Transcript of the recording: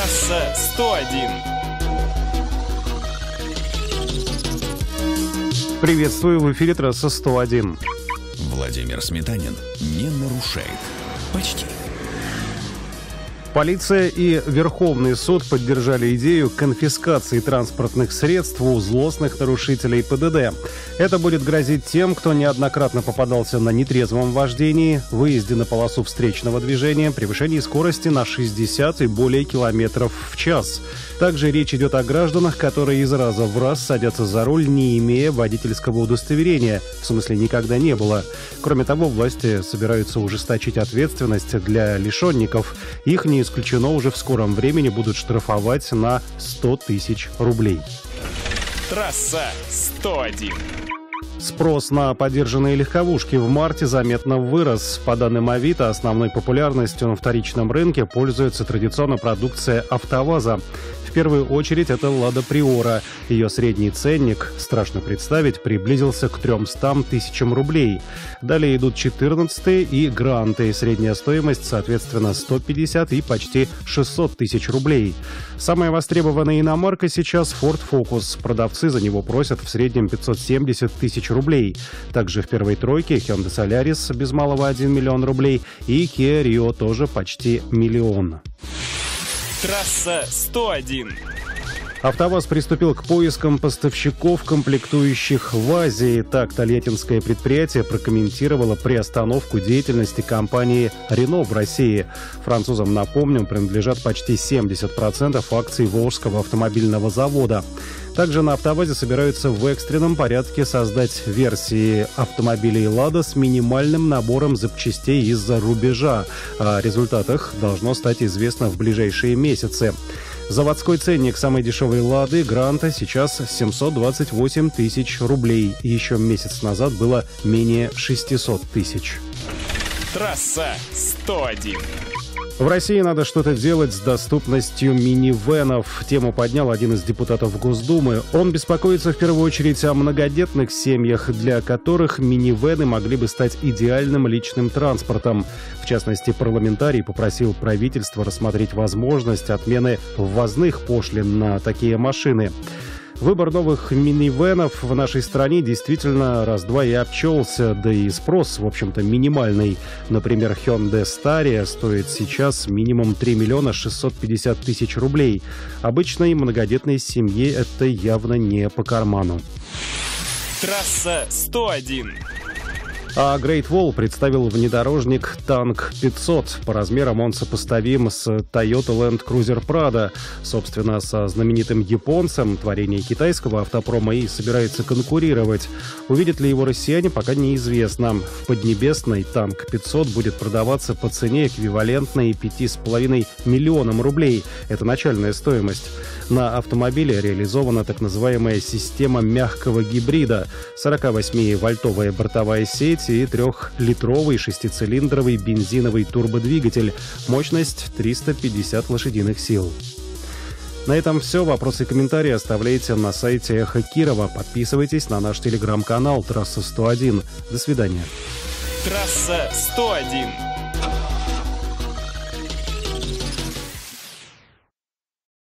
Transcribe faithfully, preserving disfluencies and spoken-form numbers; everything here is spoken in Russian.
Трасса сто один. Приветствую, в эфире трасса сто один. Владимир Сметанин не нарушает. Почти. Полиция и Верховный суд поддержали идею конфискации транспортных средств у злостных нарушителей ПДД. Это будет грозить тем, кто неоднократно попадался на нетрезвом вождении, выезде на полосу встречного движения, превышении скорости на шестьдесят и более километров в час. Также речь идет о гражданах, которые из раза в раз садятся за руль, не имея водительского удостоверения. В смысле, никогда не было. Кроме того, власти собираются ужесточить ответственность для лишенников. Их, не исключено, уже в скором времени будут штрафовать на сто тысяч рублей. Трасса сто один. Спрос на подержанные легковушки в марте заметно вырос. По данным Авито, основной популярностью на вторичном рынке пользуется традиционная продукция АвтоВАЗа. В первую очередь это «Лада Приора». Ее средний ценник, страшно представить, приблизился к трёмстам тысячам рублей. Далее идут четырнадцатые и Гранты. Средняя стоимость, соответственно, сто пятьдесят и почти шестьсот тысяч рублей. Самая востребованная иномарка сейчас Ford Focus. Продавцы за него просят в среднем пятьсот семьдесят тысяч рублей. Также в первой тройке Hyundai Solaris без малого один миллион рублей и Kia Rio тоже почти миллион. Трасса сто один. АвтоВАЗ приступил к поискам поставщиков, комплектующих в Азии. Так, тольяттинское предприятие прокомментировало приостановку деятельности компании «Рено» в России. Французам, напомним, принадлежат почти семьдесят процентов акций Волжского автомобильного завода. Также на АвтоВАЗе собираются в экстренном порядке создать версии автомобилей «Лада» с минимальным набором запчастей из-за рубежа. О результатах должно стать известно в ближайшие месяцы. Заводской ценник самой дешевой «Лады» Гранта сейчас семьсот двадцать восемь тысяч рублей. Еще месяц назад было менее шестьсот тысяч. Трасса сто один. В России надо что-то делать с доступностью минивэнов. Тему поднял один из депутатов Госдумы. Он беспокоится в первую очередь о многодетных семьях, для которых минивэны могли бы стать идеальным личным транспортом. В частности, парламентарий попросил правительство рассмотреть возможность отмены ввозных пошлин на такие машины. Выбор новых минивэнов в нашей стране действительно раз-два и обчелся, да и спрос, в общем-то, минимальный. Например, Hyundai Staria стоит сейчас минимум три миллиона шестьсот пятьдесят тысяч рублей. Обычной многодетной семье это явно не по карману. Трасса сто один. А Great Wall представил внедорожник Танк пятьсот. По размерам он сопоставим с Toyota Land Cruiser Prado. Собственно, со знаменитым японцем, творение китайского автопрома, и собирается конкурировать. Увидят ли его россияне, пока неизвестно. В Поднебесной Танк пятьсот будет продаваться по цене, эквивалентной пяти с половиной миллионам рублей. Это начальная стоимость. На автомобиле реализована так называемая система мягкого гибрида. сорокавосьмивольтовая бортовая сеть и трехлитровый шестицилиндровый бензиновый турбодвигатель. Мощность триста пятьдесят лошадиных сил. На этом все. Вопросы и комментарии оставляйте на сайте Эхо Кирова. Подписывайтесь на наш телеграм-канал «Трасса сто один». До свидания. Трасса сто один.